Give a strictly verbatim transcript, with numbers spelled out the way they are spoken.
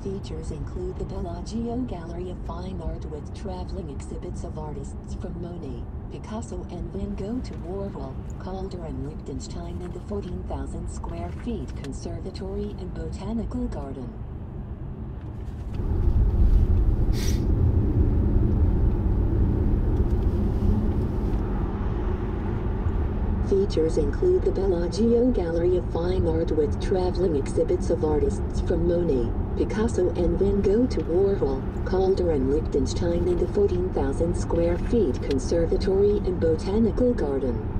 Features include the Bellagio Gallery of Fine Art with traveling exhibits of artists from Monet, Picasso and Van Gogh to Warhol, Calder and Liechtenstein, and the fourteen thousand square feet conservatory and botanical garden. Features include the Bellagio Gallery of Fine Art with traveling exhibits of artists from Monet, Picasso and Van Gogh to Warhol, Calder and Liechtenstein, and the fourteen thousand square feet conservatory and botanical garden.